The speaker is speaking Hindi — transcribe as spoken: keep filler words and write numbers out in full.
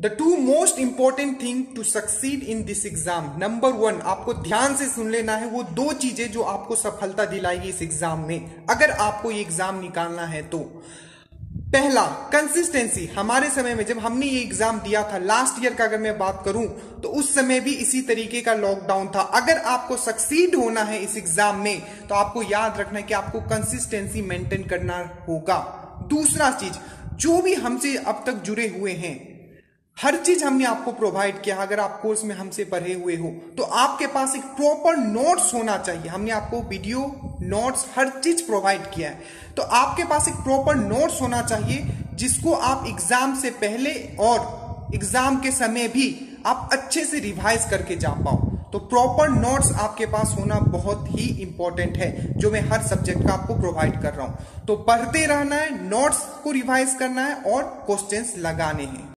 The two most important thing to succeed in this exam, number one, आपको ध्यान से सुन लेना है, वो दो चीजें जो आपको सफलता दिलाएगी इस एग्जाम में, अगर आपको ये एग्जाम निकालना है तो। पहला, कंसिस्टेंसी। हमारे समय में जब हमने ये एग्जाम दिया था, लास्ट ईयर का अगर मैं बात करूं, तो उस समय भी इसी तरीके का लॉकडाउन था। अगर आपको सक्सीड होना है इस एग्जाम में, तो आपको याद रखना है कि आपको कंसिस्टेंसी मेंटेन करना होगा। दूसरा चीज, जो भी हमसे अब तक जुड़े हुए हैं, हर चीज हमने आपको प्रोवाइड किया। अगर आप कोर्स में हमसे पढ़े हुए हो तो आपके पास एक प्रॉपर नोट्स होना चाहिए। हमने आपको वीडियो, नोट्स, हर चीज प्रोवाइड किया है, तो आपके पास एक प्रॉपर नोट्स होना चाहिए जिसको आप एग्जाम से पहले और एग्जाम के समय भी आप अच्छे से रिवाइज करके जा पाओ। तो प्रॉपर नोट्स आपके पास होना बहुत ही इंपॉर्टेंट है, जो मैं हर सब्जेक्ट का आपको प्रोवाइड कर रहा हूं। तो पढ़ते रहना है, नोट्स को रिवाइज करना है और क्वेश्चंस लगाने हैं।